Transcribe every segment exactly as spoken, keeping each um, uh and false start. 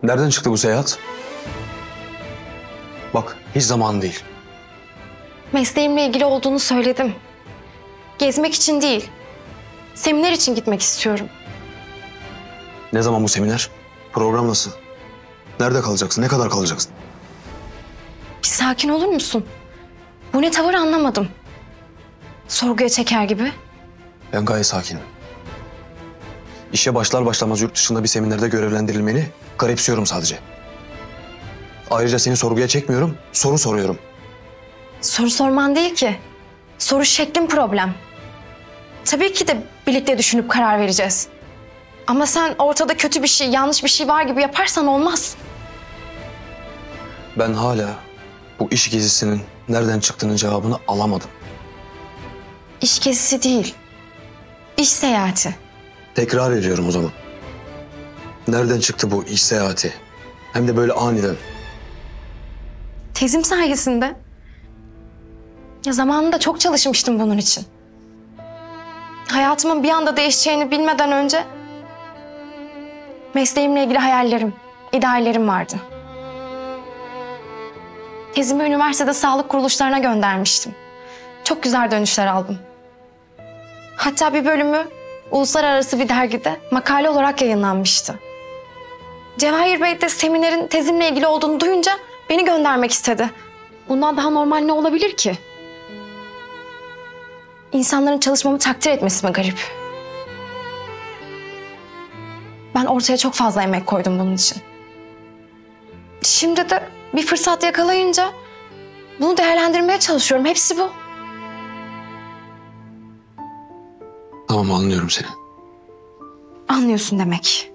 Nereden çıktı bu seyahat? Bak, hiç zaman değil. Mesleğimle ilgili olduğunu söyledim. Gezmek için değil, seminer için gitmek istiyorum. Ne zaman bu seminer? Program nasıl? Nerede kalacaksın? Ne kadar kalacaksın? Bir sakin olur musun? Bu ne tavır anlamadım. Sorguya çeker gibi. Ben gayet sakinim. İşe başlar başlamaz yurt dışında bir seminerde görevlendirilmeni garipsiyorum sadece. Ayrıca seni sorguya çekmiyorum, soru soruyorum. Soru sorman değil ki. Soru şeklin problem. Tabii ki de birlikte düşünüp karar vereceğiz. Ama sen ortada kötü bir şey, yanlış bir şey var gibi yaparsan olmaz. Ben hala bu iş gezisinin nereden çıktığının cevabını alamadım. İş gezisi değil, iş seyahati. Tekrar ediyorum o zaman. Nereden çıktı bu iş seyahati? Hem de böyle aniden. Tezim sayesinde. Ya zamanında çok çalışmıştım bunun için. Hayatımın bir anda değişeceğini bilmeden önce mesleğimle ilgili hayallerim, ideallerim vardı. Tezimi üniversitede sağlık kuruluşlarına göndermiştim. Çok güzel dönüşler aldım. Hatta bir bölümü uluslararası bir dergide makale olarak yayınlanmıştı. Cevahir Bey de seminerin tezimle ilgili olduğunu duyunca beni göndermek istedi. Bundan daha normal ne olabilir ki? İnsanların çalışmamı takdir etmesi mi garip? Ben ortaya çok fazla emek koydum bunun için. Şimdi de bir fırsat yakalayınca bunu değerlendirmeye çalışıyorum. Hepsi bu. Tamam, anlıyorum seni. Anlıyorsun demek.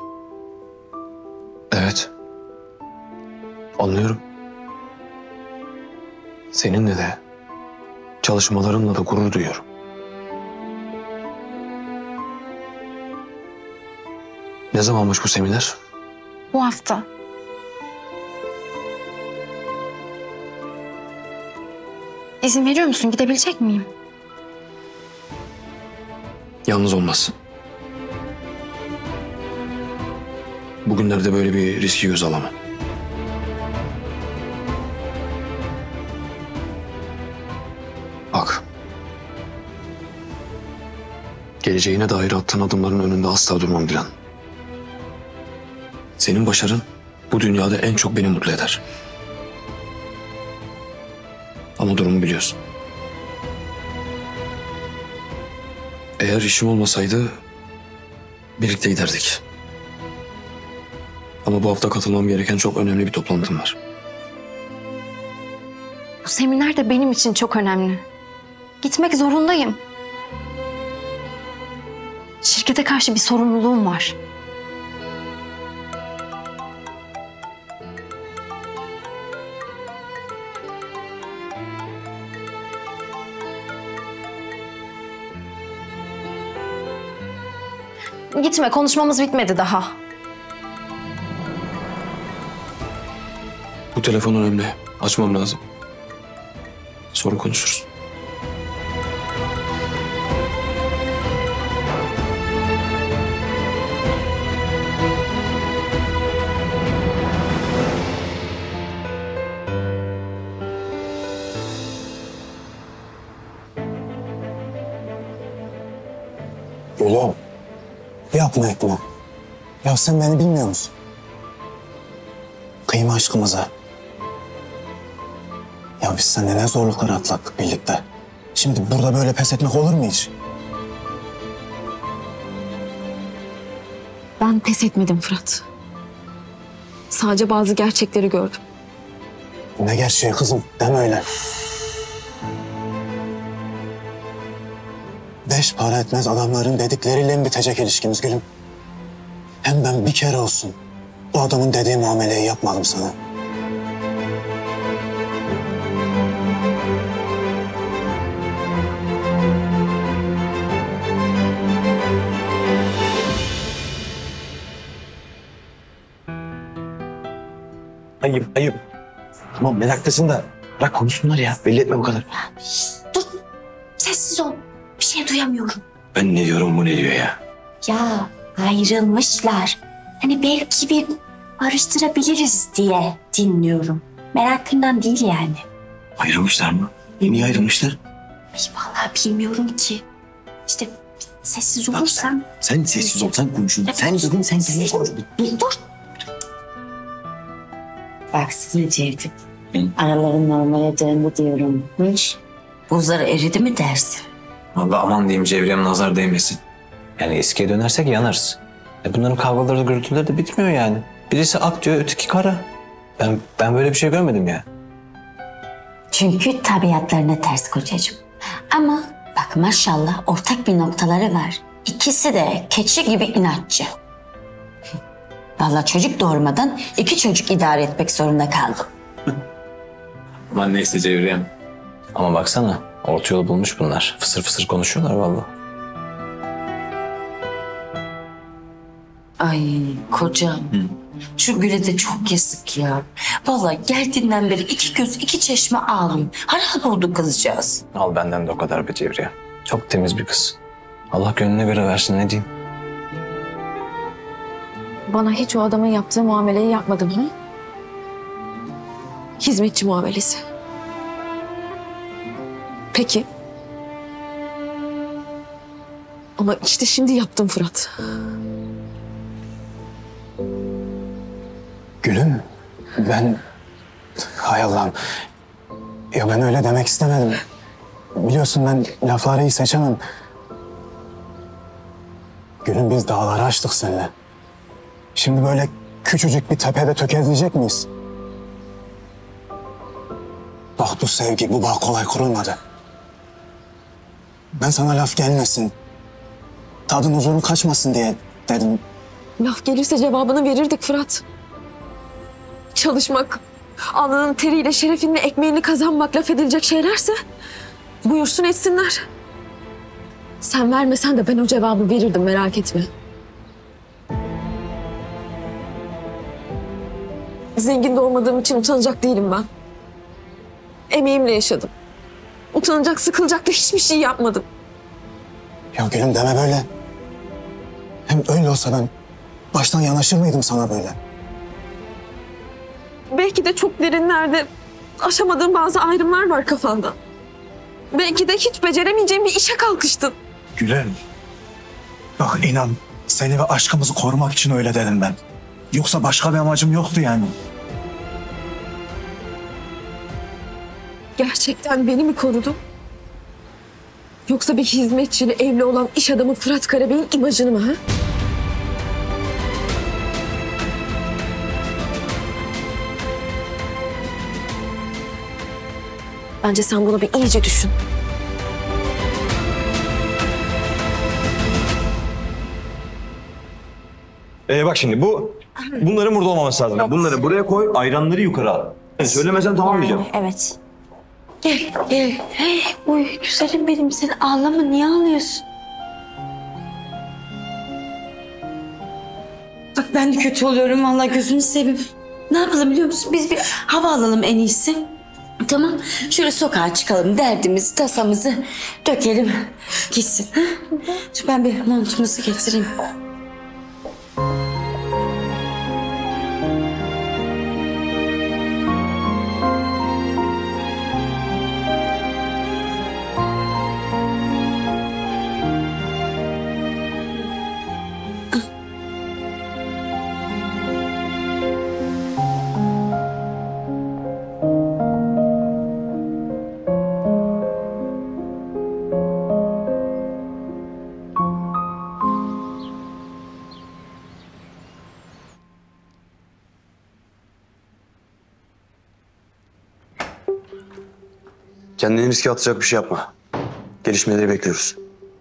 Evet. Anlıyorum. Seninle de, çalışmalarınla da gurur duyuyorum. Ne zamanmış bu seminer? Bu hafta. İzin veriyor musun? Gidebilecek miyim? Yalnız olmazsın. Bugünlerde böyle bir riski göz alamam. Bak. Geleceğine dair attığın adımların önünde asla durmam Dilan. Senin başarın bu dünyada en çok beni mutlu eder. Ama durumu biliyorsun. Eğer işim olmasaydı birlikte giderdik. Ama bu hafta katılmam gereken çok önemli bir toplantım var. Bu seminer de benim için çok önemli. Gitmek zorundayım. Şirkete karşı bir sorumluluğum var. Gitme, konuşmamız bitmedi daha. Bu telefon önemli. Açmam lazım. Sonra konuşuruz. Gülüm, yapma etme. Ya sen beni bilmiyor musun? Kıyma aşkımıza. Ya biz seninle ne zorluklar atlattık birlikte. Şimdi burada böyle pes etmek olur mu hiç? Ben pes etmedim Fırat. Sadece bazı gerçekleri gördüm. Ne gerçeği kızım, deme öyle. Beş para etmez adamların dedikleriyle mi bitecek ilişkimiz gülüm? Hem ben bir kere olsun o adamın dediği muameleyi yapmadım sana. Ayıp, ayıp. Tamam, meraklısın da bırak konuşsunlar ya. Belli etme bu kadar. Dur, sessiz ol. Bir şey duyamıyorum. Ben ne diyorum, bu ne diyor ya? Ya ayrılmışlar. Hani belki bir barıştırabiliriz diye dinliyorum. Merakından değil yani. Ayrılmışlar mı? Niye ayrılmışlar? Ay vallahi bilmiyorum ki. İşte sessiz olursan... Sen sessiz ol, sen konuşun. Sen dedin, sen kendin konuş. Dur, dur. Baksana Cevdet. Araların normale döndü diyorum. Hiç. Buzları eridi mi dersin? Vallahi aman diyeyim Cevriyem, nazar değmesin. Yani eskiye dönersek yanarız. E bunların kavgaları, gürültüleri de bitmiyor yani. Birisi ak diyor, öteki kara. Ben ben böyle bir şey görmedim ya. Çünkü tabiatlarına ters kocacığım. Ama bak maşallah ortak bir noktaları var. İkisi de keçi gibi inatçı. Vallahi çocuk doğurmadan iki çocuk idare etmek zorunda kaldım. Aman neyse Cevriyem. Ama baksana, orta yolu bulmuş bunlar. Fısır fısır konuşuyorlar vallahi. Ay kocam. Şu Gül'e de çok yazık ya. Vallahi geldiğinden beri iki göz iki çeşme ağlıyor. Harap oldu kızcağız. Al benden de o kadar be Cevriye. Çok temiz bir kız. Allah gönlüne göre versin, ne diyeyim. Bana hiç o adamın yaptığı muameleyi yapmadın mı? Hizmetçi muamelesi. Peki. Ama işte şimdi yaptım Fırat. Gülüm, ben... Hay Allah'ım. Ya ben öyle demek istemedim. Biliyorsun ben lafları iyi seçemem. Gülüm, biz dağları aştık seninle. Şimdi böyle küçücük bir tepede tökezleyecek miyiz? Bak bu sevgi, bu bağ kolay kurulmadı. Ben sana laf gelmesin, tadın huzurun kaçmasın diye dedim. Laf gelirse cevabını verirdik Fırat. Çalışmak, alnının teriyle şerefinle ekmeğini kazanmak laf edilecek şeylerse buyursun etsinler. Sen vermesen de ben o cevabı verirdim, merak etme. Zengin doğmadığım için utanacak değilim ben. Emeğimle yaşadım. Utanacak, sıkılacak da hiçbir şey yapmadım. Ya Gülüm deme böyle. Hem öyle olsa ben baştan yanaşır mıydım sana böyle? Belki de çok derinlerde aşamadığım bazı ayrımlar var kafanda. Belki de hiç beceremeyeceğim bir işe kalkıştın. Gülüm, bak inan seni ve aşkımızı korumak için öyle dedim ben. Yoksa başka bir amacım yoktu yani. Gerçekten beni mi korudun? Yoksa bir hizmetçili evli olan iş adamı Fırat Karabey'in imajını mı ha? Bence sen bunu bir iyice düşün. Ee, bak şimdi bu, bunların burada olmaması lazım. Bunları buraya koy, ayranları yukarı al. Yani söylemesen tamam diyeceğim. Evet. Gel, gel. Hey, uy güzelim benim, sen ağlama, niye ağlıyorsun? Bak ben de kötü oluyorum vallahi, gözünü seveyim. Ne yapalım biliyor musun? Biz bir hava alalım en iyisi. Tamam. Şöyle sokağa çıkalım, derdimizi, tasamızı dökelim. Gitsin. Ha? Dur ben bir montumuzu getireyim. Kendini riske atacak bir şey yapma. Gelişmeleri bekliyoruz.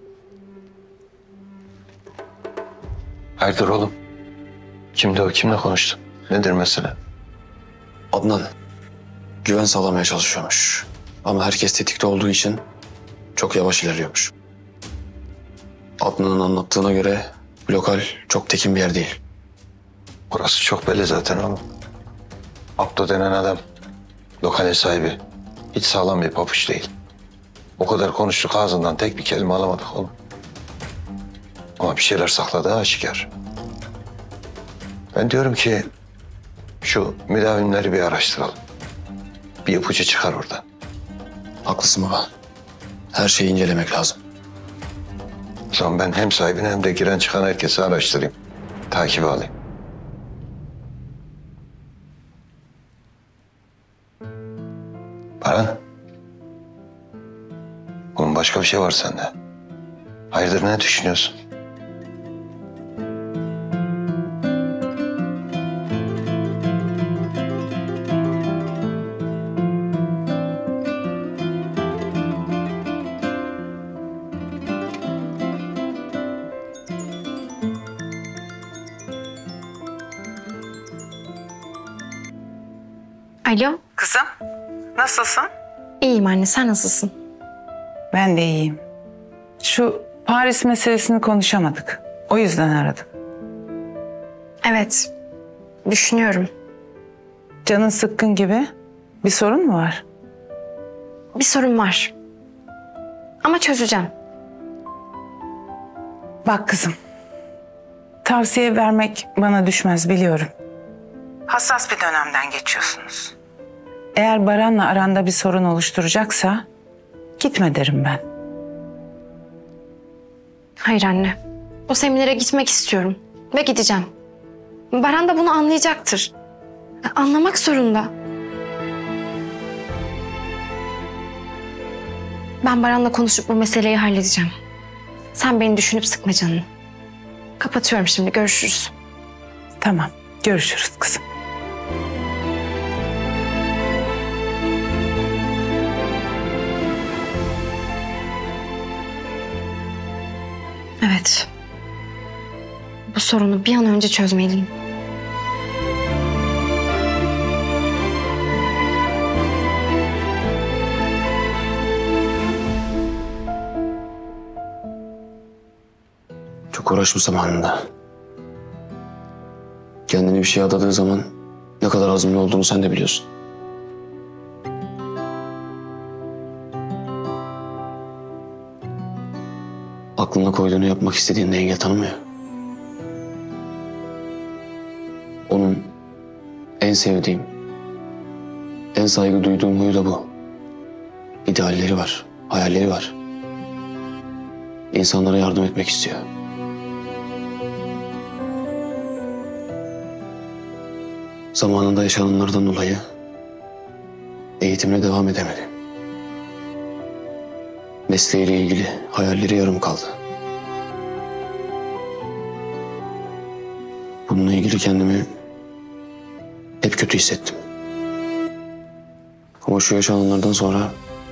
Hayırdır oğlum? Kimdi o? Kimle konuştun? Nedir mesele? Adnan güven sağlamaya çalışıyormuş. Ama herkes tetikte olduğu için çok yavaş ilerliyormuş. Adnan'ın anlattığına göre lokal çok tekin bir yer değil. Burası çok belli zaten oğlum. Abdo denen adam lokale sahibi. Hiç sağlam bir papuç değil. O kadar konuştuk, ağzından tek bir kelime alamadık oğlum. Ama bir şeyler sakladığı aşikar. Ben diyorum ki Şu müdavimleri bir araştıralım. Bir ipucu çıkar oradan. Haklısın baba. Her şeyi incelemek lazım. O zaman ben hem sahibini hem de giren çıkan herkesi araştırayım. Takibe alayım. Baran. Oğlum başka bir şey var sende. Hayırdır, ne düşünüyorsun? Alo, Kızım, nasılsın? iyiyim anne. Sen nasılsın? Ben de iyiyim. Şu Paris meselesini konuşamadık. O yüzden aradım. Evet, düşünüyorum. Canın sıkkın gibi. Bir sorun mu var? Bir sorun var. Ama çözeceğim. Bak kızım. Tavsiye vermek bana düşmez, biliyorum. Hassas bir dönemden geçiyorsunuz. Eğer Baran'la aranda bir sorun oluşturacaksa gitme derim ben. Hayır anne. O seminere gitmek istiyorum. Ve gideceğim. Baran da bunu anlayacaktır. Anlamak zorunda. Ben Baran'la konuşup bu meseleyi halledeceğim. Sen beni düşünüp sıkma canını. Kapatıyorum şimdi. Görüşürüz. Tamam, görüşürüz kızım. Evet. Bu sorunu bir an önce çözmeliyim. Çok uğraşmış zamanında. Kendini bir şeye adadığı zaman ne kadar azimli olduğunu sen de biliyorsun. Aklına koyduğunu yapmak istediğinde engel tanımıyor. Onun en sevdiğim, en saygı duyduğum huyu da bu. İdealleri var, hayalleri var. İnsanlara yardım etmek istiyor. Zamanında yaşananlardan dolayı eğitimine devam edemedi. Mesleğiyle ilgili hayalleri yarım kaldı. Bununla ilgili kendimi hep kötü hissettim. Ama şu yaşananlardan sonra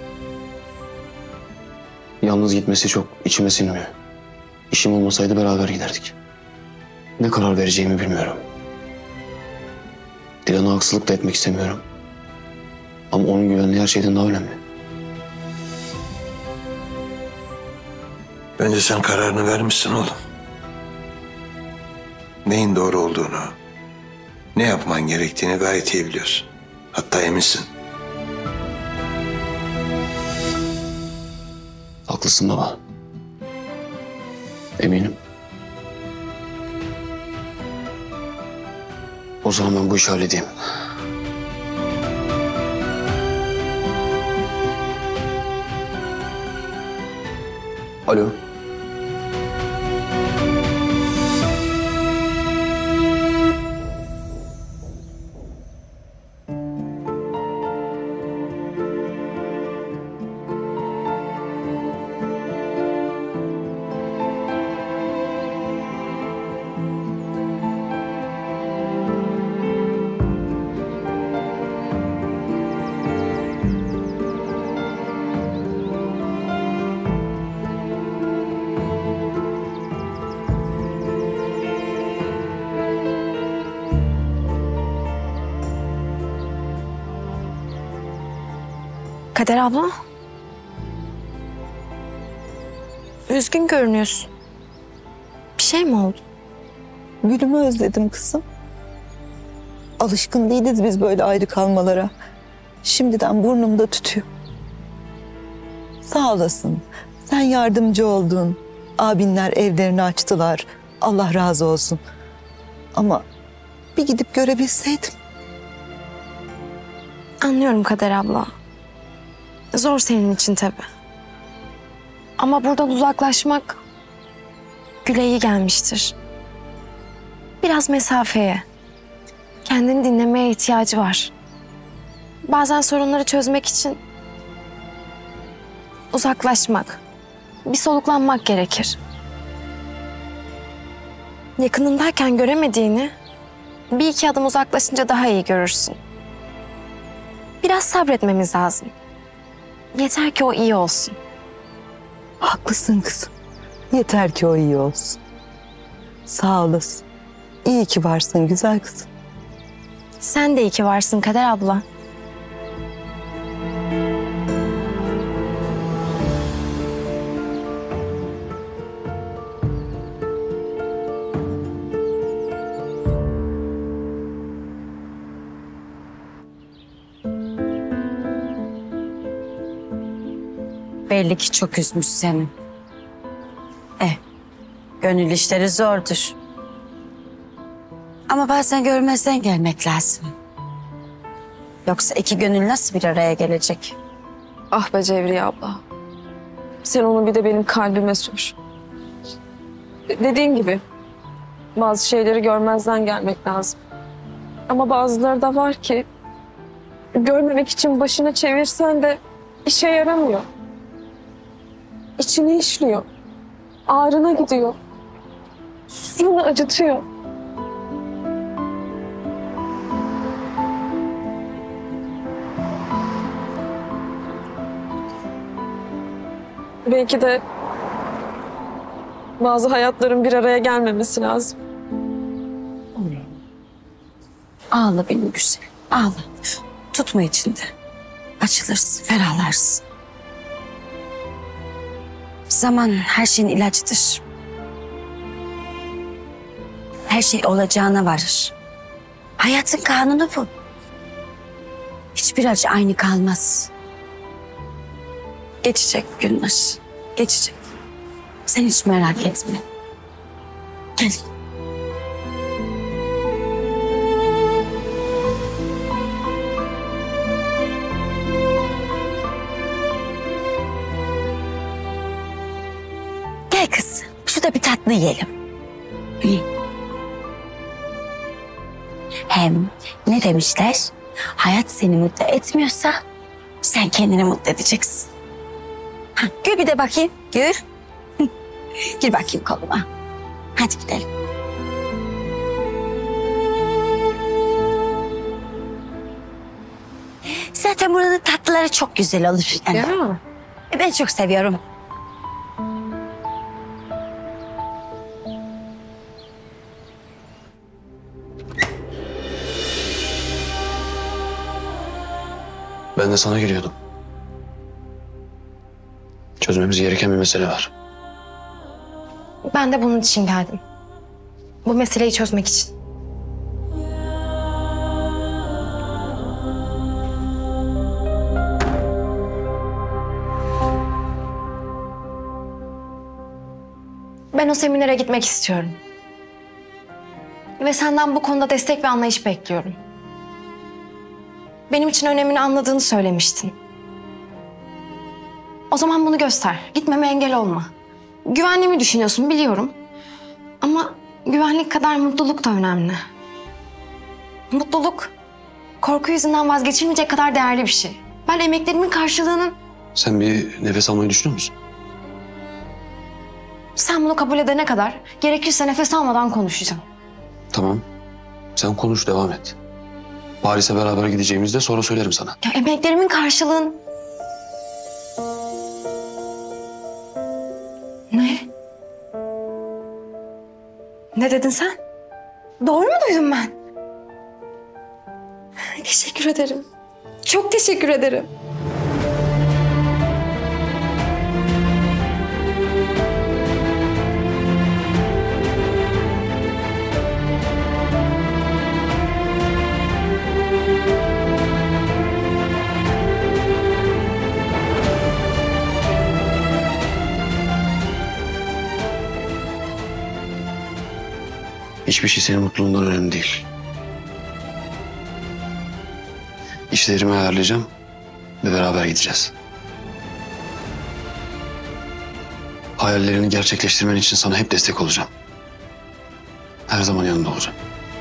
yalnız gitmesi çok içime sinmiyor. İşim olmasaydı beraber giderdik. Ne karar vereceğimi bilmiyorum. Dilan'a haksızlık da etmek istemiyorum. Ama onun güvenliği her şeyden daha önemli. Bence sen kararını vermişsin oğlum. Neyin doğru olduğunu, ne yapman gerektiğini gayet iyi biliyorsun. Hatta eminsin. Haklısın baba. Eminim. O zaman ben bu işi halledeyim. Alo. Kader abla. Üzgün görünüyorsun. Bir şey mi oldu? Gülümü özledim kızım. Alışkın değiliz biz böyle ayrı kalmalara. Şimdiden burnumda tütüyor. Sağ olasın. Sen yardımcı oldun. Abinler evlerini açtılar. Allah razı olsun. Ama bir gidip görebilseydim. Anlıyorum Kader abla. Zor senin için tabii. Ama buradan uzaklaşmak Gül'e iyi gelmiştir. Biraz mesafeye, kendini dinlemeye ihtiyacı var. Bazen sorunları çözmek için uzaklaşmak, bir soluklanmak gerekir. Yakınındayken göremediğini bir iki adım uzaklaşınca daha iyi görürsün. Biraz sabretmemiz lazım. Yeter ki o iyi olsun. Haklısın kızım. Yeter ki o iyi olsun. Sağ olasın. İyi ki varsın güzel kızım. Sen de iyi ki varsın Kader abla. Belli ki çok üzmüş seni. Eh, gönül işleri zordur. Ama bazen görmezden gelmek lazım. Yoksa iki gönül nasıl bir araya gelecek? Ah be Cevriye abla. Sen onu bir de benim kalbime sor. Dediğin gibi bazı şeyleri görmezden gelmek lazım. Ama bazıları da var ki görmemek için başını çevirsen de işe yaramıyor. İçini işliyor. Ağrına gidiyor. Sırrını acıtıyor. Belki de bazı hayatların bir araya gelmemesi lazım. Ağla benim güzelim, ağla. Tutma içinde. Açılırsın, ferahlarsın. Zaman her şeyin ilacıdır. Her şey olacağına varır. Hayatın kanunu bu. Hiçbir acı aynı kalmaz. Geçecek günler, geçecek. Sen hiç merak etme. Gel. Gel kız, şurada bir tatlı yiyelim. Hem ne demişler? Hayat seni mutlu etmiyorsa sen kendini mutlu edeceksin. Ha, gül bir de bakayım, gül. Gir bakayım koluma. Hadi gidelim. Zaten buranın tatlıları çok güzel olur. Yani. Ya. Ben çok seviyorum. Ben de sana geliyordum. Çözmemiz gereken bir mesele var. Ben de bunun için geldim. Bu meseleyi çözmek için. Ben o seminere gitmek istiyorum. Ve senden bu konuda destek ve anlayış bekliyorum. Benim için önemini anladığını söylemiştin. O zaman bunu göster. Gitmeme engel olma. Güvenliğimi düşünüyorsun biliyorum. Ama güvenlik kadar mutluluk da önemli. Mutluluk korku yüzünden vazgeçilmeyecek kadar değerli bir şey. Ben emeklerimin karşılığının... Sen bir nefes almayı düşünüyor musun? Sen bunu kabul edene kadar gerekirse nefes almadan konuşacağım. Tamam. Sen konuş, devam et. Paris'e beraber gideceğimizde sonra söylerim sana. Ya emeklerimin karşılığın... Ne? Ne dedin sen? Doğru mu duydum ben? Teşekkür ederim. Çok teşekkür ederim. Hiçbir şey senin mutluluğundan önemli değil. İşlerimi ayarlayacağım ve beraber gideceğiz. Hayallerini gerçekleştirmen için sana hep destek olacağım. Her zaman yanında olacağım.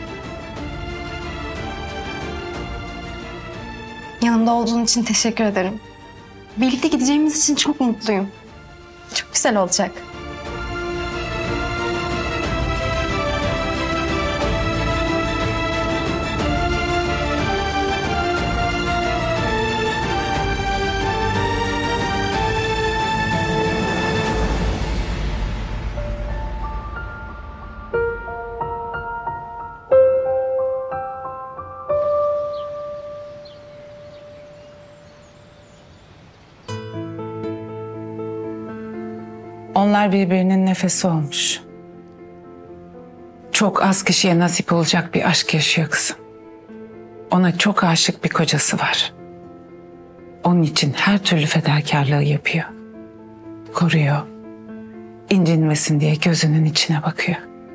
Yanımda olduğun için teşekkür ederim. Birlikte gideceğimiz için çok mutluyum. Çok güzel olacak. Onlar birbirinin nefesi olmuş. Çok az kişiye nasip olacak bir aşk yaşıyor kızım. Ona çok aşık bir kocası var. Onun için her türlü fedakarlığı yapıyor. Koruyor. İncinmesin diye gözünün içine bakıyor.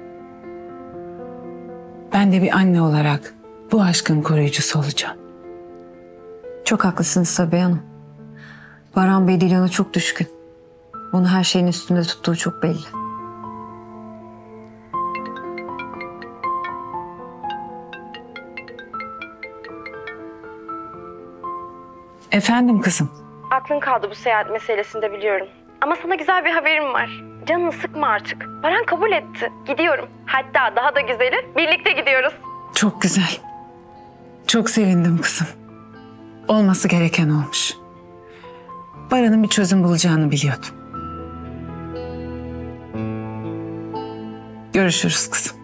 Ben de bir anne olarak bu aşkın koruyucusu olacağım. Çok haklısınız Sabiha Hanım. Baran Bey Dilan'a çok düşkün. Onu her şeyin üstünde tuttuğu çok belli. Efendim kızım. Aklın kaldı bu seyahat meselesinde biliyorum. Ama sana güzel bir haberim var. Canını sıkma artık. Baran kabul etti. Gidiyorum. Hatta daha da güzeli birlikte gidiyoruz. Çok güzel. Çok sevindim kızım. Olması gereken olmuş. Baran'ın bir çözüm bulacağını biliyordum. Görüşürüz kızım.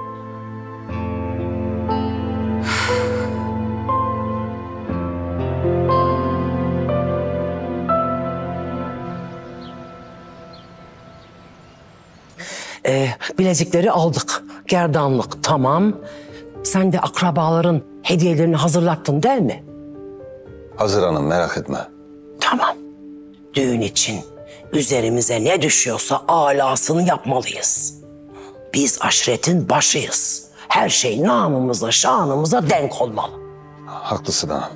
Ee, bilezikleri aldık. Gerdanlık tamam. Sen de akrabaların hediyelerini hazırlattın değil mi? Hazır hanım, merak etme. Tamam. Düğün için üzerimize ne düşüyorsa alasını yapmalıyız. Biz aşiretin başıyız. Her şey namımıza, şanımıza denk olmalı. Haklısın hanım.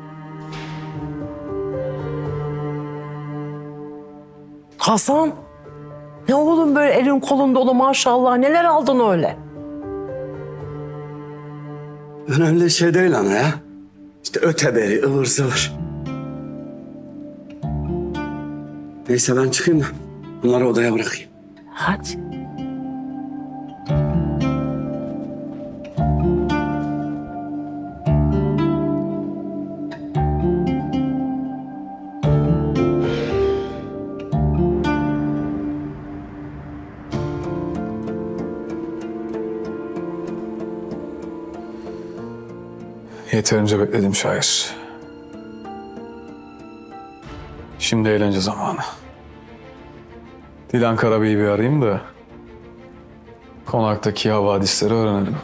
Hasan, ne oğlum böyle elin kolun dolu maşallah, neler aldın öyle? Önemli şey değil ana ya. İşte öteberi, ıvır zıvır. Neyse ben çıkayım da bunları odaya bırakayım. Hadi. Yeterince bekledim şair. Şimdi eğlence zamanı. Dilan Karabey'i bir arayayım da konaktaki havadisleri öğrenelim.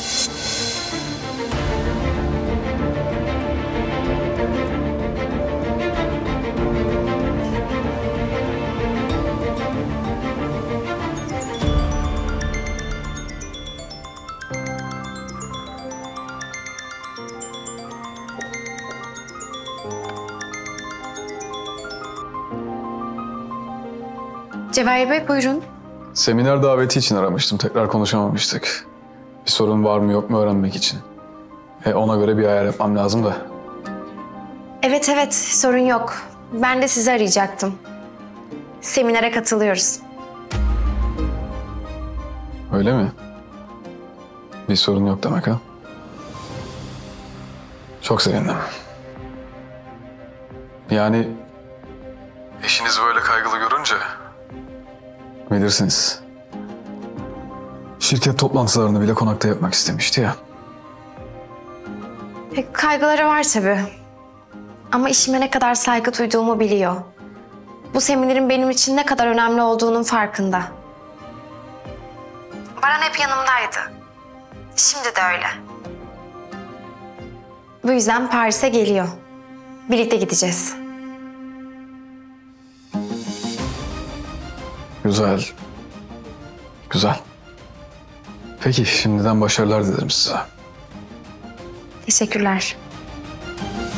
Cevahir Bey buyurun. Seminer daveti için aramıştım. Tekrar konuşamamıştık. Bir sorun var mı yok mu öğrenmek için. E ona göre bir ayar yapmam lazım da. Evet evet sorun yok. Ben de sizi arayacaktım. Seminere katılıyoruz. Öyle mi? Bir sorun yok demek ha? Çok sevindim. Yani eşiniz böyle kaygılı görünce bilirsiniz. Şirket toplantılarını bile konakta yapmak istemişti ya. E, kaygıları var tabii. Ama işime ne kadar saygı duyduğumu biliyor. Bu seminerin benim için ne kadar önemli olduğunun farkında. Baran hep yanımdaydı. Şimdi de öyle. Bu yüzden Paris'e geliyor. Birlikte gideceğiz. Güzel. Güzel. Peki şimdiden başarılar dilerim size. Teşekkürler.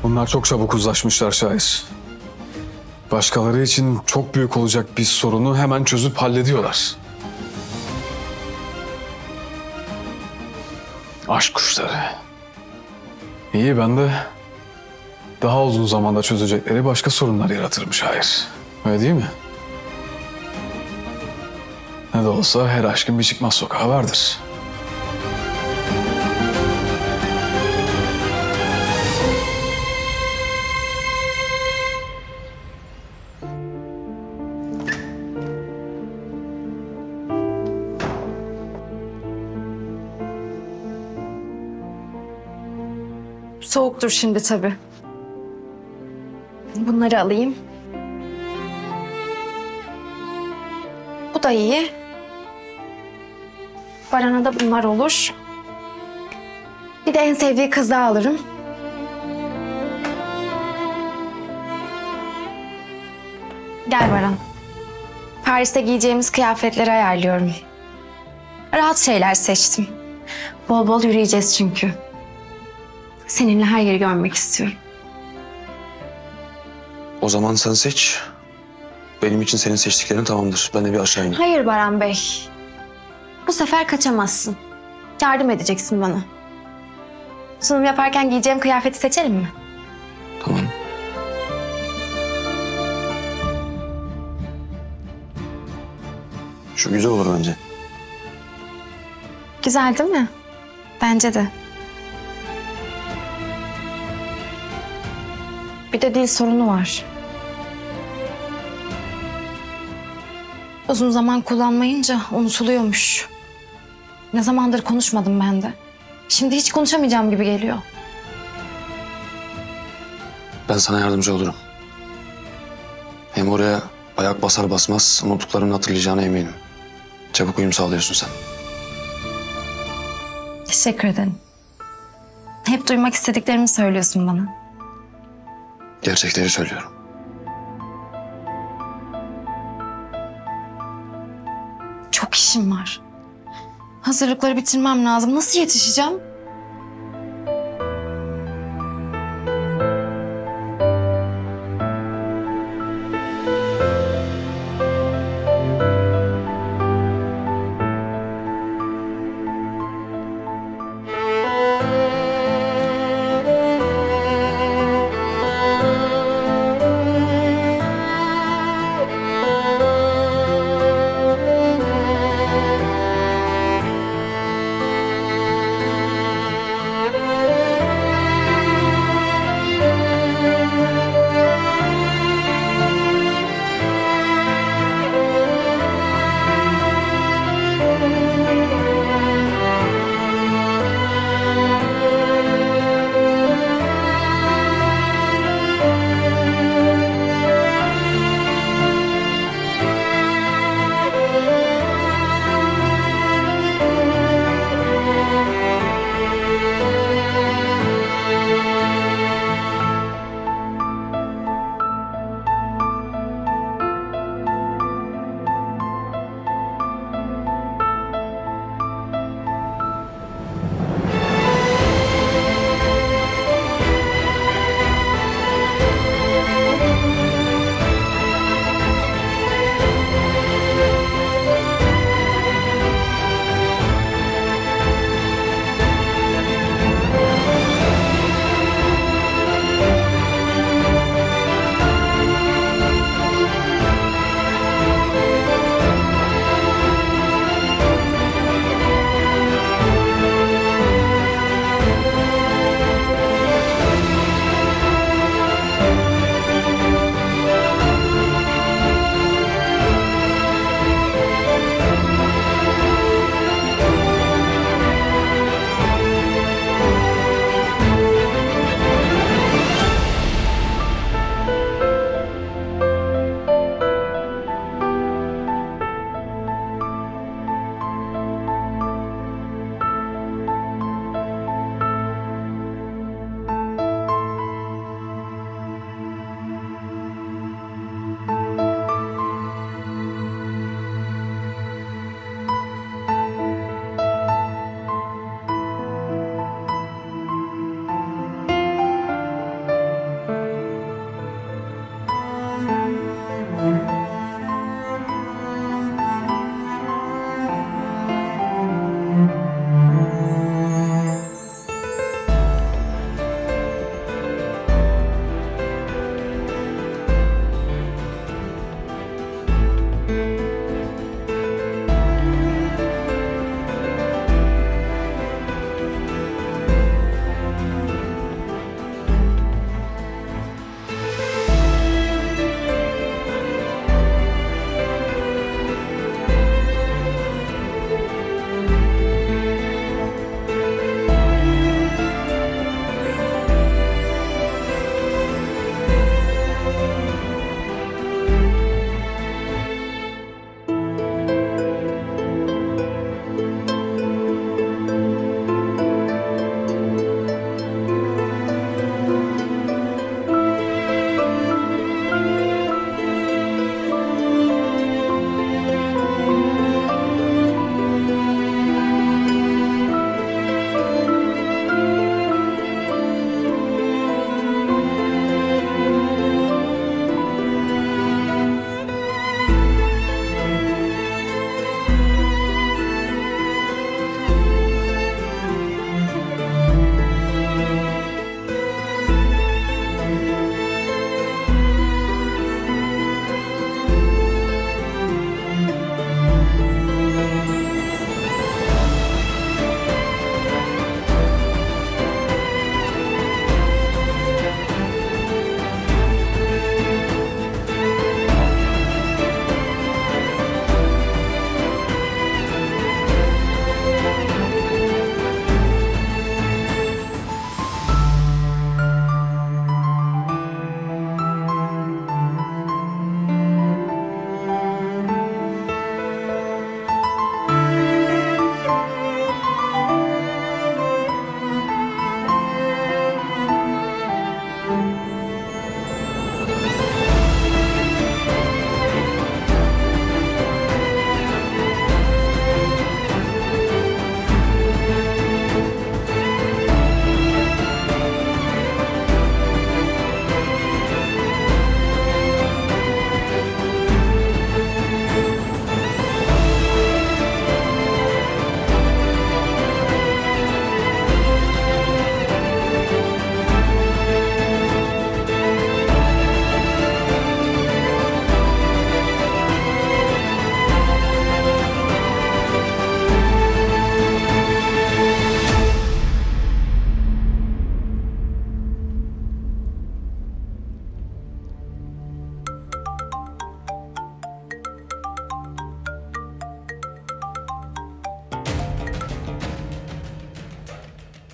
Bunlar çok çabuk uzlaşmışlar şair. Başkaları için çok büyük olacak bir sorunu hemen çözüp hallediyorlar. Aşk kuşları. İyi, ben de daha uzun zamanda çözecekleri başka sorunlar yaratırım şair. Öyle değil mi? Ne de olsa her aşkın bir çıkmaz sokağı vardır. Soğuktur şimdi tabii. Bunları alayım. Bu da iyi. Baran'a da bunlar olur. Bir de en sevdiği kızı alırım. Gel Baran. Paris'te giyeceğimiz kıyafetleri ayarlıyorum. Rahat şeyler seçtim. Bol bol yürüyeceğiz çünkü. Seninle her yeri görmek istiyorum. O zaman sen seç. Benim için senin seçtiklerin tamamdır. Ben de bir aşağı ineyim. Hayır Baran Bey. Bu sefer kaçamazsın. Yardım edeceksin bana. Sunum yaparken giyeceğim kıyafeti seçelim mi? Tamam. Şu güzel olur bence. Güzel değil mi? Bence de. Bir de dil sorunu var. Uzun zaman kullanmayınca unutuluyormuş. Ne zamandır konuşmadım ben de. Şimdi hiç konuşamayacağım gibi geliyor. Ben sana yardımcı olurum. Hem oraya ayak basar basmaz unuttuklarını hatırlayacağına eminim. Çabuk uyum sağlıyorsun sen. Teşekkür ederim. Hep duymak istediklerimi söylüyorsun bana. Gerçekleri söylüyorum. Çok işim var. Hazırlıkları bitirmem lazım. Nasıl yetişeceğim?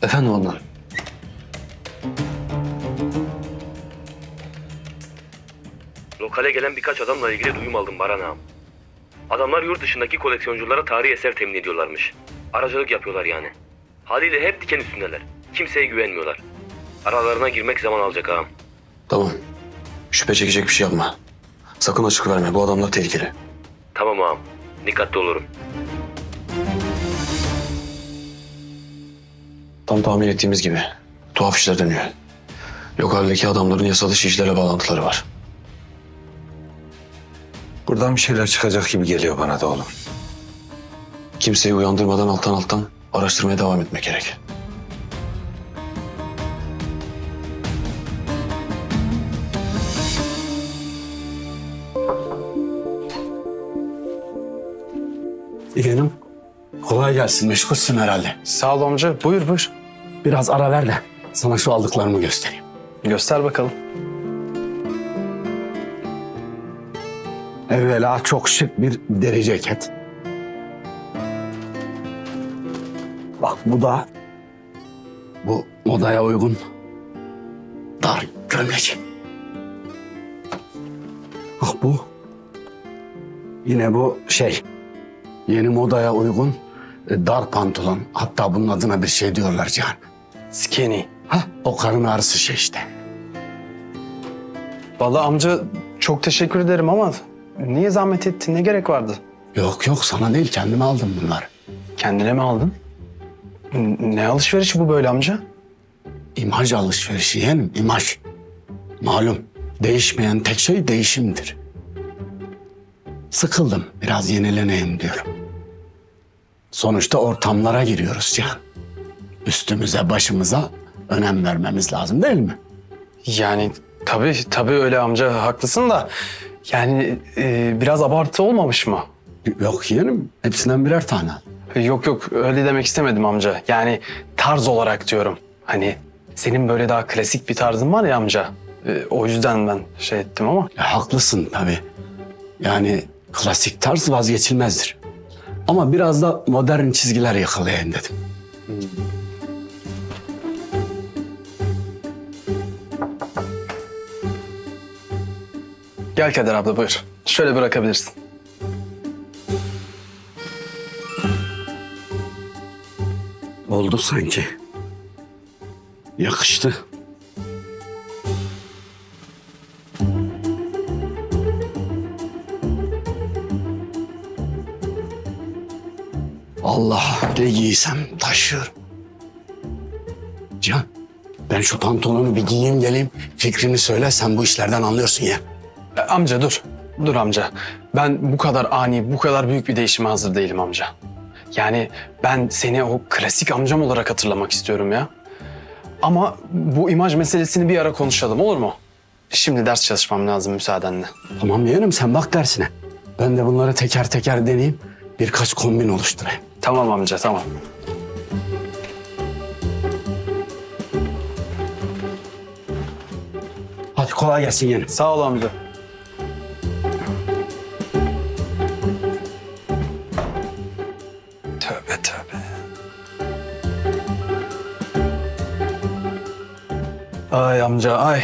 Efendim Adnan? Lokale gelen birkaç adamla ilgili duyum aldım Baran ağam. Adamlar yurt dışındaki koleksiyonculara tarihi eser temin ediyorlarmış. Aracılık yapıyorlar yani. Haliyle hep diken üstündeler. Kimseye güvenmiyorlar. Aralarına girmek zaman alacak ağam. Tamam. Şüphe çekecek bir şey yapma. Sakın açık verme. Bu adamlar tehlikeli. Tamam ağam. Dikkatli olurum. Tam tahmin ettiğimiz gibi. Tuhaf işler dönüyor. Lokaldeki adamların yasal dışı işlerle bağlantıları var. Buradan bir şeyler çıkacak gibi geliyor bana da oğlum. Kimseyi uyandırmadan alttan alttan araştırmaya devam etmek gerek. Yeğenim, kolay gelsin. Meşgulsün herhalde. Sağ ol amca. Buyur buyur. Biraz ara ver de sana şu aldıklarımı göstereyim. Göster bakalım. Evvela çok şık bir deri ceket. Bak bu da bu modaya uygun dar gömlek. Bak bu yine bu şey yeni modaya uygun e, dar pantolon. Hatta bunun adına bir şey diyorlar Cihan. Skinny. Ha, o karın ağrısı şey işte. Vallahi amca çok teşekkür ederim ama niye zahmet ettin? Ne gerek vardı? Yok yok sana değil kendime aldım bunları. Kendine mi aldın? N- Ne alışverişi bu böyle amca? İmaj alışverişi yeğenim, imaj. Malum değişmeyen tek şey değişimdir. Sıkıldım, biraz yenileneyim diyorum. Sonuçta ortamlara giriyoruz Cihan. Üstümüze, başımıza önem vermemiz lazım değil mi? Yani tabii tabii öyle amca haklısın da yani e, biraz abartı olmamış mı? Yok yeğenim, hepsinden birer tane. Yok yok öyle demek istemedim amca. Yani tarz olarak diyorum. Hani senin böyle daha klasik bir tarzın var ya amca. E, o yüzden ben şey ettim ama. Ya, haklısın tabii. Yani klasik tarz vazgeçilmezdir. Ama biraz da modern çizgiler yakalayayım dedim. Hmm. Gel Kader abla buyur. Şöyle bırakabilirsin. Oldu sanki. Yakıştı. Allah ne giysem taşıyorum. Can, ben şu pantolonu bir giyeyim geleyim. Fikrini söyle, sen bu işlerden anlıyorsun ya. E, amca dur. Dur amca. Ben bu kadar ani, bu kadar büyük bir değişime hazır değilim amca. Yani ben seni o klasik amcam olarak hatırlamak istiyorum ya. Ama bu imaj meselesini bir ara konuşalım olur mu? Şimdi ders çalışmam lazım müsaadenle. Tamam yeğenim sen bak dersine. Ben de bunları teker teker deneyeyim. Birkaç kombin oluşturayım. Tamam amca tamam. Hadi kolay gelsin yeğenim. Sağ ol amca. Tövbe tövbe. Ay amca ay.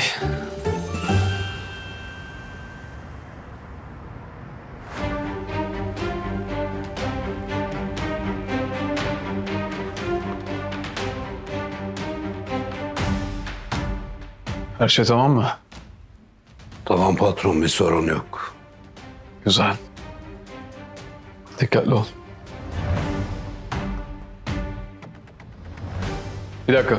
Her şey tamam mı? Tamam patron, bir sorun yok. Güzel. Dikkatli ol. Bir dakika.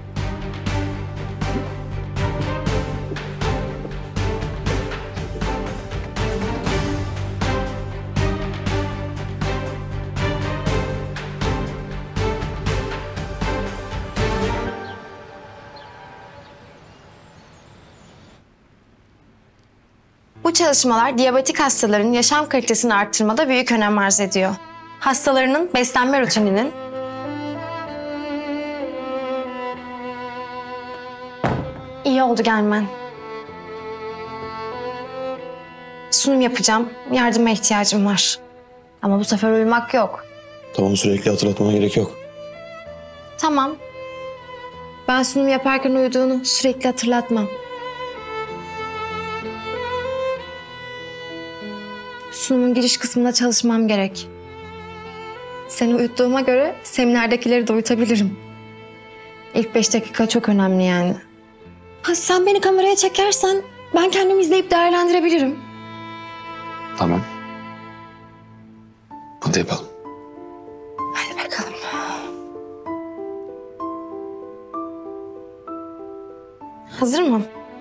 Bu çalışmalar diyabetik hastaların yaşam kalitesini arttırmada büyük önem arz ediyor. Hastalarının beslenme rutininin iyi oldu gelmen. Sunum yapacağım. Yardıma ihtiyacım var. Ama bu sefer uyumak yok. Tamam sürekli hatırlatmana gerek yok. Tamam. Ben sunum yaparken uyuduğunu sürekli hatırlatmam. Sunumun giriş kısmında çalışmam gerek. Seni uyuttuğuma göre seminerdekileri de uyutabilirim. İlk beş dakika çok önemli yani. Ha, sen beni kameraya çekersen ben kendimi izleyip değerlendirebilirim. Tamam. Hadi yapalım. Hadi bakalım. Hazır mı?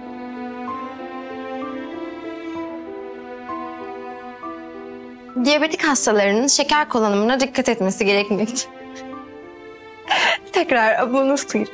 Diyabetik hastalarının şeker kullanımına dikkat etmesi gerekmekte. Tekrar bunu sıyır.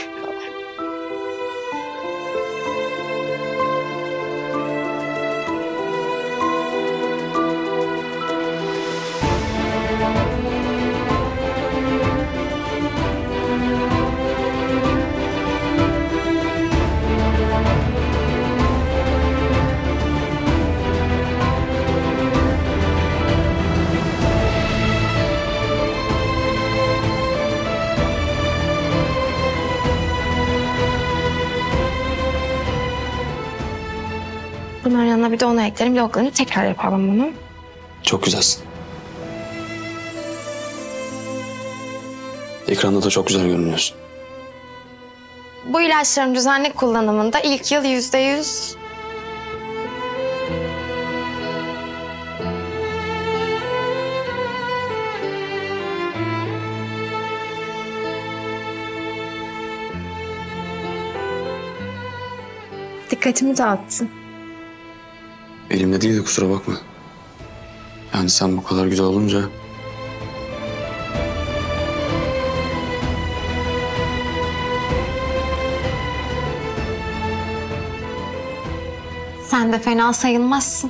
Bunların yanına bir de onu eklerim. Bloklarını tekrar yapalım bunu. Çok güzelsin. Ekranda da çok güzel görünüyorsun. Bu ilaçların düzenli kullanımında ilk yıl yüzde yüz... Dikkatimi dağıttın. Elimde değildi, kusura bakma. Yani sen bu kadar güzel olunca... Sen de fena sayılmazsın.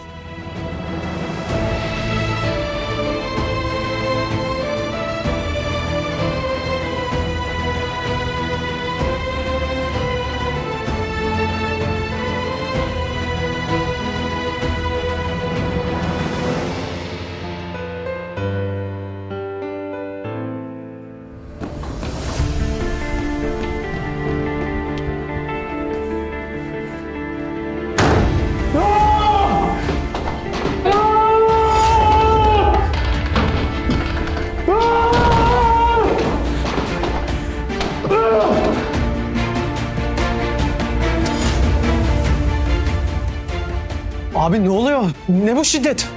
Abi ne oluyor? Ne bu şiddet?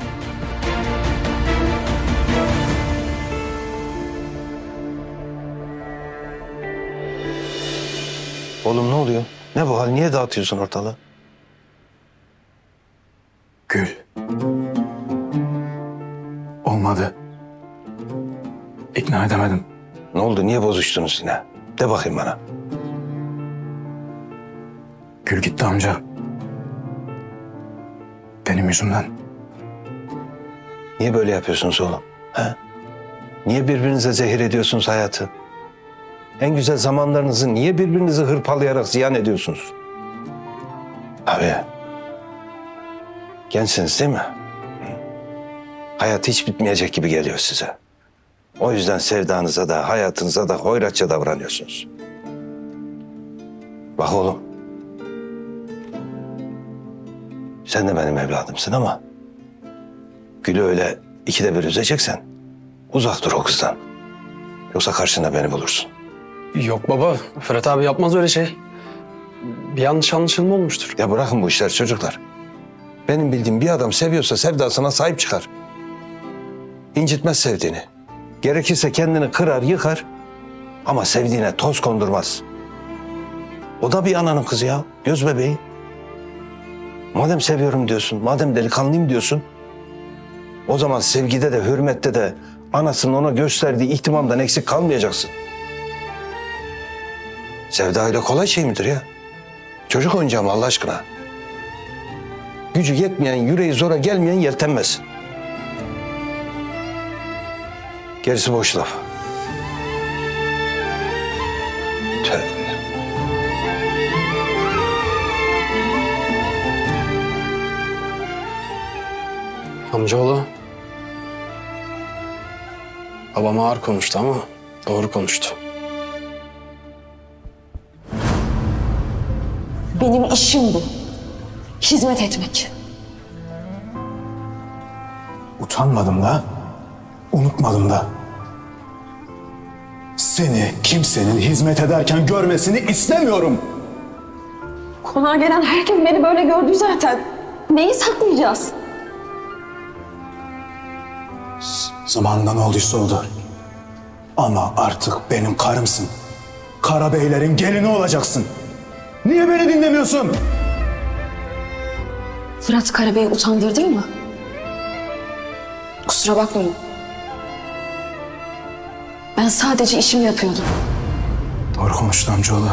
Oğlum ne oluyor? Ne bu hal? Niye dağıtıyorsun ortalığı? Gül. Olmadı. İkna edemedim. Ne oldu? Niye bozuştunuz yine? De bakayım bana. Gül gitti amca. Benim yüzümden. Niye böyle yapıyorsunuz oğlum? He? Niye birbirinize zehir ediyorsunuz hayatı? En güzel zamanlarınızı niye birbirinizi hırpalayarak ziyan ediyorsunuz? Abi, gençsiniz değil mi? Hayat hiç bitmeyecek gibi geliyor size. O yüzden sevdanıza da hayatınıza da hoyratça davranıyorsunuz. Bak oğlum, sen de benim evladımsın ama Gül'ü öyle ikide bir üzeceksen uzak dur o kızdan. Yoksa karşında beni bulursun. Yok baba, Fırat abi yapmaz öyle şey. Bir yanlış anlaşılma olmuştur. Ya bırakın bu işler çocuklar. Benim bildiğim bir adam seviyorsa sevdasına sahip çıkar. İncitmez sevdiğini. Gerekirse kendini kırar, yıkar. Ama sevdiğine toz kondurmaz. O da bir ananın kızı ya, göz bebeği. Madem seviyorum diyorsun, madem delikanlıyım diyorsun, o zaman sevgide de hürmette de anasının ona gösterdiği ihtimamdan eksik kalmayacaksın. Sevda öyle kolay şey midir ya? Çocuk oyuncağı mı Allah aşkına? Gücü yetmeyen, yüreği zora gelmeyen yeltenmez. Gerisi boş laf. Tövbe. Amcaoğlu. Babam ağır konuştu ama doğru konuştu. Benim işim bu. Hizmet etmek. Utanmadım da, unutmadım da. Seni kimsenin hizmet ederken görmesini istemiyorum. Konağa gelen herkes beni böyle gördü zaten. Neyi saklayacağız? Zamanında ne olduysa oldu. Ama artık benim karımsın. Karabeylerin gelini olacaksın. Niye beni dinlemiyorsun? Fırat Karabey'i utandırdın mı? Kusura bakmayın. Ben sadece işimi yapıyordum. Doğru konuştu amcaoğlu.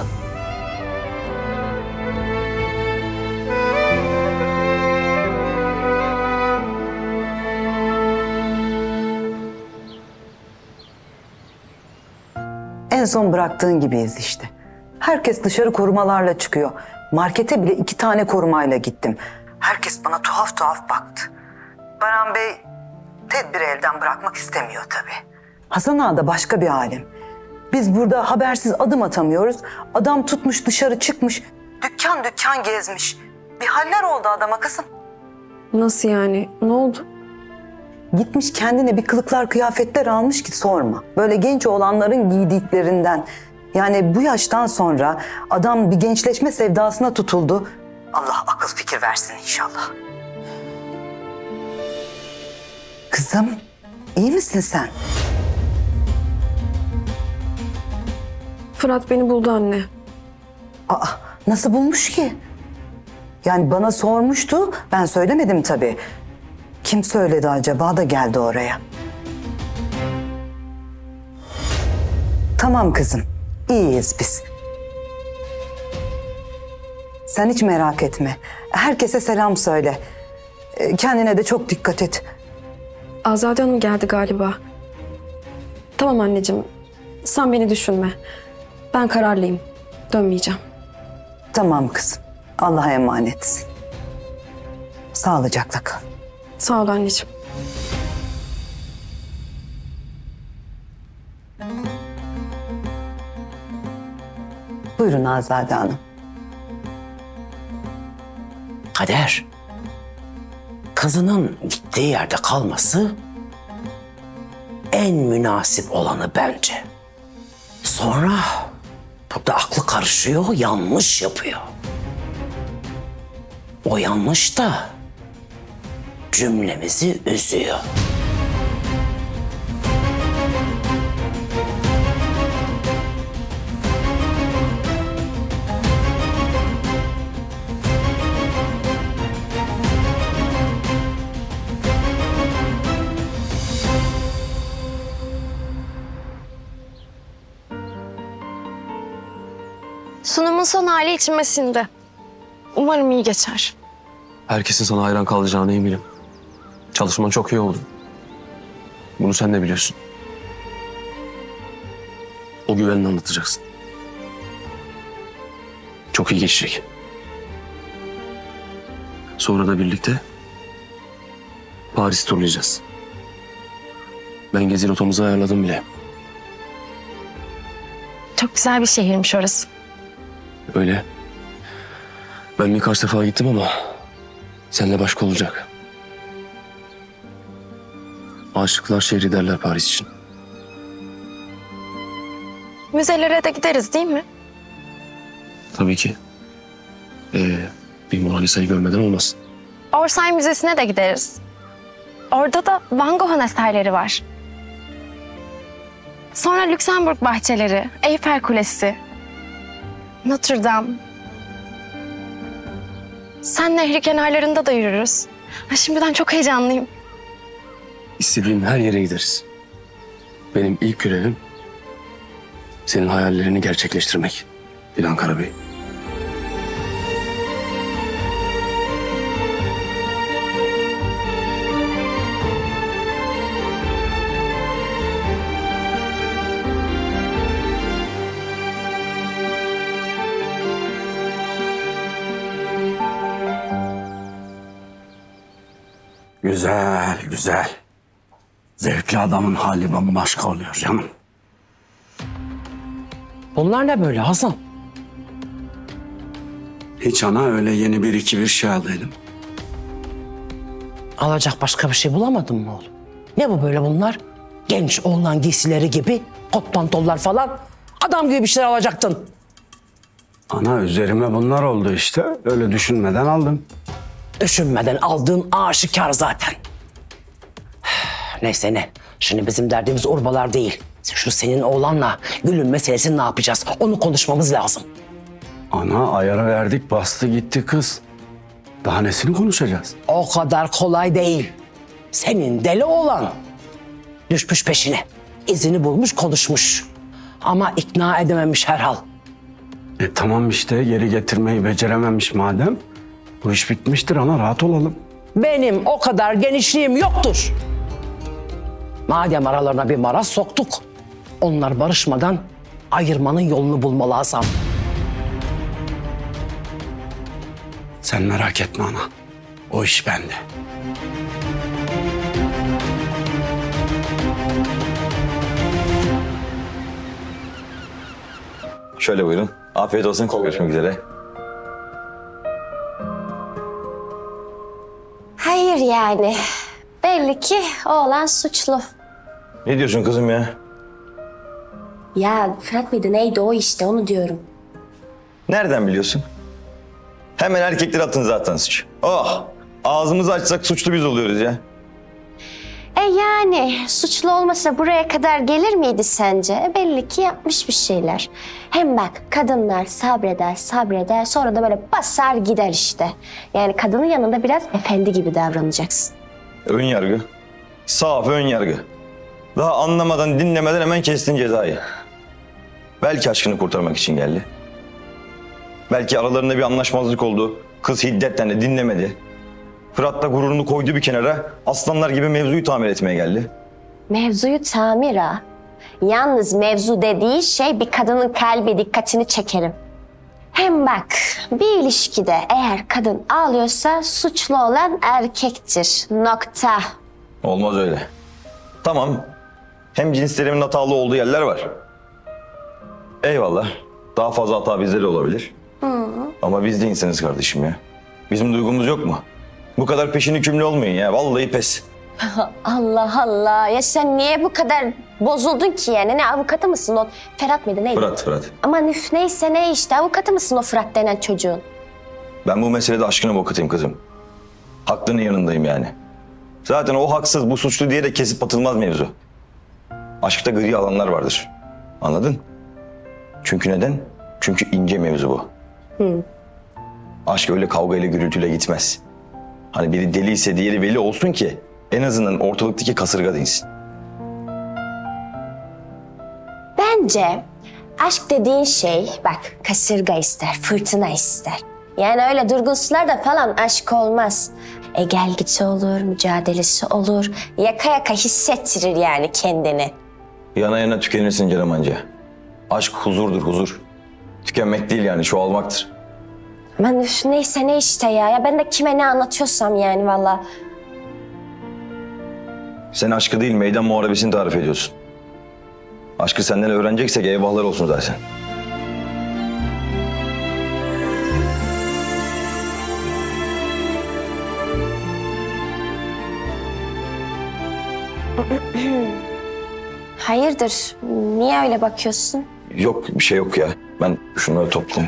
En son bıraktığın gibiyiz işte. Herkes dışarı korumalarla çıkıyor. Markete bile iki tane korumayla gittim. Herkes bana tuhaf tuhaf baktı. Baran Bey tedbiri elden bırakmak istemiyor tabii. Hasan Ağa da başka bir alem. Biz burada habersiz adım atamıyoruz. Adam tutmuş dışarı çıkmış. Dükkan dükkan gezmiş. Bir haller oldu adama kızım. Nasıl yani? Ne oldu? Gitmiş kendine bir kılıklar kıyafetler almış ki sorma. Böyle genç oğlanların giydiklerinden. Yani bu yaştan sonra adam bir gençleşme sevdasına tutuldu. Allah akıl fikir versin inşallah. Kızım, iyi misin sen? Fırat beni buldu anne. Aa, nasıl bulmuş ki? Yani bana sormuştu, ben söylemedim tabii. Kim söyledi acaba da geldi oraya? Tamam kızım, iyiyiz biz. Sen hiç merak etme. Herkese selam söyle. Kendine de çok dikkat et. Azade Hanım geldi galiba. Tamam anneciğim, sen beni düşünme. Ben kararlıyım, dönmeyeceğim. Tamam kızım, Allah'a emanetsin. Sağlıcakla kal. Sağ ol anneciğim. Buyurun Azade Hanım. Kader, kızının gittiği yerde kalması en münasip olanı bence. Sonra burada aklı karışıyor, yanlış yapıyor. O yanlış da cümlemizi üzüyor. Sunumun son hali içime sindi. Umarım iyi geçer. Herkesin sana hayran kalacağına eminim. Çalışman çok iyi oldu. Bunu sen de biliyorsun. O güvenini anlatacaksın. Çok iyi geçecek. Sonra da birlikte Paris'i turlayacağız. Ben gezi rotamızı ayarladım bile. Çok güzel bir şehirmiş orası. Öyle. Ben birkaç defa gittim ama seninle başka olacak. Aşıklar şehri derler Paris için. Müzelere de gideriz değil mi? Tabii ki. Ee, bir Mona Lisa'yı görmeden olmaz. Orsay Müzesi'ne de gideriz. Orada da Van Gogh'un eserleri var. Sonra Lüksemburg bahçeleri, Eyfel Kulesi, Notre Dame. Sen nehri kenarlarında da yürürüz. Ha, şimdiden çok heyecanlıyım. İstediğin her yere gideriz. Benim ilk görevim senin hayallerini gerçekleştirmek. Dilan Karabey. Güzel, güzel. Zevkli adamın hali bambaşka oluyor canım. Bunlar ne böyle Hasan? Hiç ana, öyle yeni bir iki bir şey aldıydım. Alacak başka bir şey bulamadın mı oğlum? Ne bu böyle bunlar? Genç oğlan giysileri gibi kot pantollar falan. Adam gibi bir şeyler alacaktın. Ana üzerime bunlar oldu işte. Öyle düşünmeden aldım. Düşünmeden aldığın aşikar zaten. Neyse ne. Şimdi bizim derdimiz urbalar değil. Şu senin oğlanla Gül'ün meselesini ne yapacağız? Onu konuşmamız lazım. Ana ayarı verdik, bastı gitti kız. Daha nesini konuşacağız? O kadar kolay değil. Senin deli oğlan düşmüş peşine. İzini bulmuş, konuşmuş. Ama ikna edememiş herhal. E tamam işte, geri getirmeyi becerememiş madem. Bu iş bitmiştir ana, rahat olalım. Benim o kadar genişliğim yoktur. Madem aralarına bir maraz soktuk, onlar barışmadan ayırmanın yolunu bulmalı Hasan. Sen merak etme ana. O iş bende. Şöyle buyurun. Afiyet olsun. Görüşmek üzere. Hayır yani. Belli ki oğlan suçlu. Ne diyorsun kızım ya? Ya Fırat mıydı neydi o işte onu diyorum. Nereden biliyorsun? Hemen erkekler atın zaten suç. Oh! Ağzımızı açsak suçlu biz oluyoruz ya. E yani suçlu olmasa buraya kadar gelir miydi sence? E belli ki yapmış bir şeyler. Hem bak kadınlar sabreder sabreder sonra da böyle basar gider işte. Yani kadının yanında biraz efendi gibi davranacaksın. Ön yargı. Saf ön yargı. Daha anlamadan dinlemeden hemen kestin cezayı. Belki aşkını kurtarmak için geldi. Belki aralarında bir anlaşmazlık oldu. Kız hiddetten de dinlemedi. Fırat da gururunu koydu bir kenara. Aslanlar gibi mevzuyu tamir etmeye geldi. Mevzuyu tamir ha. Yalnız mevzu dediği şey bir kadının kalbi dikkatini çekerim. Hem bak bir ilişkide eğer kadın ağlıyorsa suçlu olan erkektir. Nokta. Olmaz öyle. Tamam. Hem cinslerimin hatalı olduğu yerler var. Eyvallah. Daha fazla hata bizde de olabilir. Hı. Ama biz de insanız kardeşim ya. Bizim duygumuz yok mu? Bu kadar peşini kümlü olmayın ya. Vallahi pes. Allah Allah. Ya sen niye bu kadar bozuldun ki yani? Ne avukatı mısın o? Ferhat mıydı neydi? Fırat, Fırat. Aman üf neyse ne işte. Avukatı mısın o Fırat denen çocuğun? Ben bu meselede aşkına bakatayım kızım. Haklının yanındayım yani. Zaten o haksız, bu suçlu diye de kesip atılmaz mevzu. Aşkta gri alanlar vardır. Anladın? Çünkü neden? Çünkü ince mevzu bu. Hı. Aşk öyle kavgayla gürültüyle gitmez. Hani biri deliyse diğeri veli olsun ki en azından ortalıktaki kasırga değilsin. Bence aşk dediğin şey bak kasırga ister, fırtına ister. Yani öyle durgun sularda falan aşk olmaz. E gel git olur, mücadelesi olur. Yaka yaka hissettirir yani kendini. Yana yana tükenirsin canım anca. Aşk huzurdur huzur. Tükenmek değil yani çoğalmaktır. Aman üf neyse ne işte ya. Ya ben de kime ne anlatıyorsam yani valla. Sen aşkı değil meydan muharebesini tarif ediyorsun. Aşkı senden öğreneceksek eyvahlar olsun zaten. Hayırdır? Niye öyle bakıyorsun? Yok bir şey yok ya. Ben şunları toplayayım.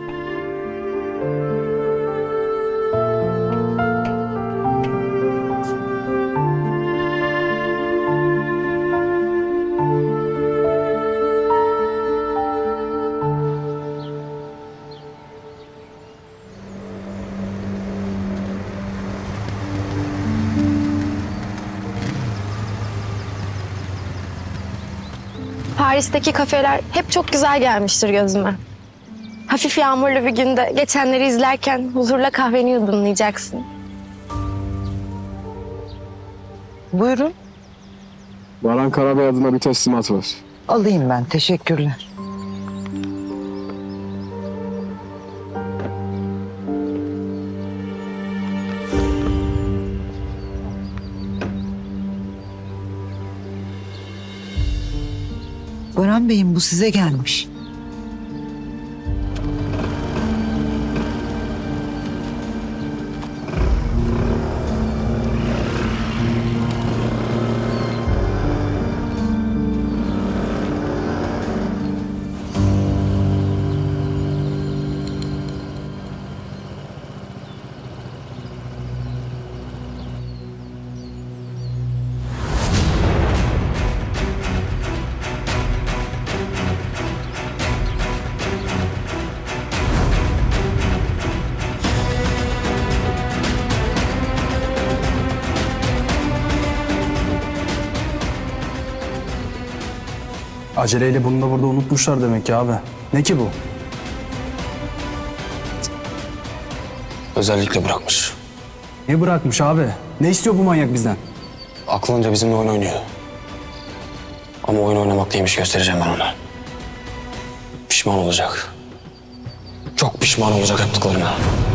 Paris'teki kafeler hep çok güzel gelmiştir gözüme. Hafif yağmurlu bir günde geçenleri izlerken huzurla kahveni yudumlayacaksın. Buyurun. Baran Karabey adına bir teslimat var. Alayım ben, teşekkürler. Baran Bey'im bu size gelmiş. Aceleyle bunu da burada unutmuşlar demek ki abi. Ne ki bu? Özellikle bırakmış. Ne bırakmış abi? Ne istiyor bu manyak bizden? Aklınca bizimle oyun oynuyor. Ama oyun oynamak neymiş göstereceğim ben ona. Pişman olacak. Çok pişman olacak yaptıklarına.